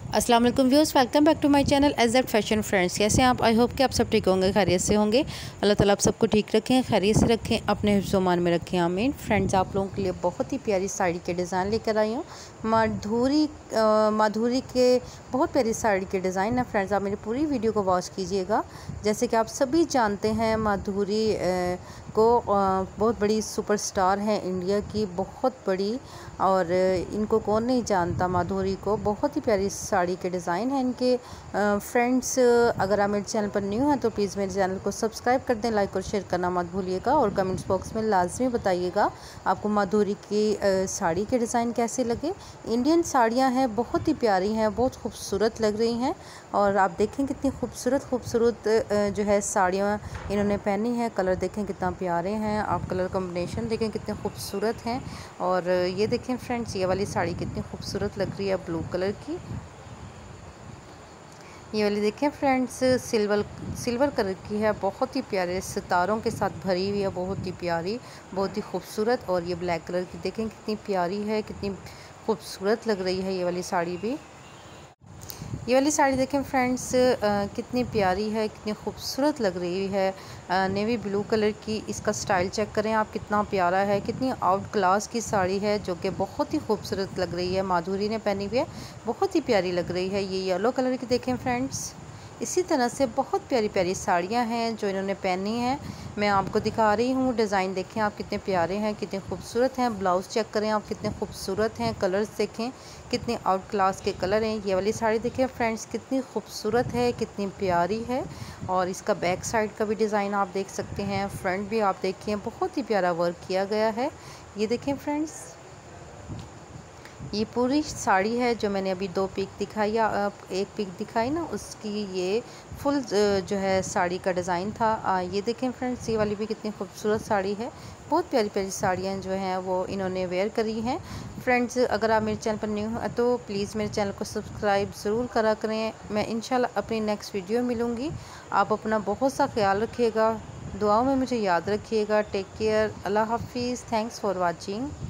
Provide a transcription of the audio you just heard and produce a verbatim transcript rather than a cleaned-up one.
अस्सलाम वालेकुम viewers, welcome back to my channel AZ fashion friends. कैसे हैं आप? आई होप कि आप सब ठीक होंगे, खैरियत से होंगे। अल्लाह ताला आप सबको ठीक रखें, खैरियत से रखें, अपने हिफ्ज़-ओ-मान में रखें, आमीन। फ्रेंड्स, आप लोगों के लिए बहुत ही प्यारी साड़ी के डिज़ाइन लेकर आई हूँ। माधुरी माधुरी के बहुत प्यारी साड़ी के डिज़ाइन है। फ्रेंड्स, आप मेरी पूरी वीडियो को वॉच कीजिएगा। जैसे कि आप सभी जानते हैं, माधुरी को बहुत बड़ी सुपरस्टार हैं इंडिया की, बहुत बड़ी, और इनको कौन नहीं जानता माधुरी को। बहुत ही प्यारी साड़ी के डिज़ाइन हैं इनके। फ्रेंड्स, अगर आप मेरे चैनल पर न्यू हैं तो प्लीज़ मेरे चैनल को सब्सक्राइब कर दें, लाइक और शेयर करना मत भूलिएगा, और कमेंट्स बॉक्स में लाजमी बताइएगा आपको माधुरी की साड़ी के डिज़ाइन कैसे लगे। इंडियन साड़ियाँ हैं, बहुत ही प्यारी हैं, बहुत खूबसूरत लग रही हैं। और आप देखें कितनी खूबसूरत खूबसूरत जो है साड़ियाँ इन्होंने पहनी हैं। कलर देखें कितना प्यारे हैं, आप कलर कॉम्बिनेशन देखें कितने खूबसूरत हैं। और ये देखें फ्रेंड्स, ये वाली साड़ी कितनी खूबसूरत लग रही है, ब्लू कलर की। ये वाली देखें फ्रेंड्स, सिल्वर सिल्वर कलर की है, बहुत ही प्यारे सितारों के साथ भरी हुई है, बहुत ही प्यारी, बहुत ही खूबसूरत। और ये ब्लैक कलर की देखें कितनी प्यारी है, कितनी खूबसूरत लग रही है ये वाली साड़ी भी। ये वाली साड़ी देखें फ्रेंड्स, कितनी प्यारी है, कितनी खूबसूरत लग रही है, नेवी ब्लू कलर की। इसका स्टाइल चेक करें आप, कितना प्यारा है, कितनी आउट क्लास की साड़ी है, जो कि बहुत ही खूबसूरत लग रही है। माधुरी ने पहनी हुई है, बहुत ही प्यारी लग रही है। ये येलो कलर की देखें फ्रेंड्स। इसी तरह से बहुत प्यारी प्यारी साड़ियाँ हैं जो इन्होंने पहनी हैं, मैं आपको दिखा रही हूँ। डिज़ाइन देखें आप, कितने प्यारे हैं, कितने खूबसूरत हैं। ब्लाउज़ चेक करें आप, कितने खूबसूरत हैं। कलर्स देखें कितने आउट क्लास के कलर हैं। ये वाली साड़ी देखें फ्रेंड्स, कितनी खूबसूरत है, कितनी प्यारी है। और इसका बैक साइड का भी डिज़ाइन आप देख सकते हैं, फ्रंट भी आप देखें, बहुत ही प्यारा वर्क किया गया है। ये देखें फ्रेंड्स, ये पूरी साड़ी है जो मैंने अभी दो पिक दिखाई, या एक पिक दिखाई ना, उसकी ये फुल जो है साड़ी का डिज़ाइन था। आ, ये देखें फ्रेंड्स, ये वाली भी कितनी खूबसूरत साड़ी है। बहुत प्यारी प्यारी साड़ियाँ जो हैं वो इन्होंने वेयर करी हैं। फ्रेंड्स, अगर आप मेरे चैनल पर न्यू हैं तो प्लीज़ मेरे चैनल को सब्सक्राइब ज़रूर करा करें। मैं इंशाल्लाह अपनी नेक्स्ट वीडियो मिलूँगी। आप अपना बहुत सा ख्याल रखिएगा, दुआओं में मुझे याद रखिएगा। टेक केयर, अल्लाह हाफिज़, थैंक्स फॉर वॉचिंग।